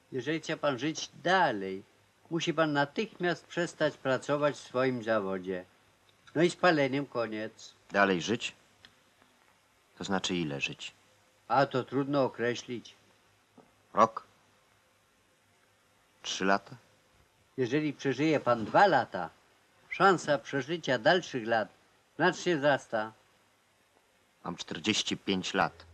Jeżeli chce pan żyć dalej, musi pan natychmiast przestać pracować w swoim zawodzie. No i z paleniem koniec. Dalej żyć? To znaczy ile żyć? A to trudno określić. Rok? 3 lata? Jeżeli przeżyje pan 2 lata, szansa przeżycia dalszych lat znacznie wzrasta. Mam 45 lat.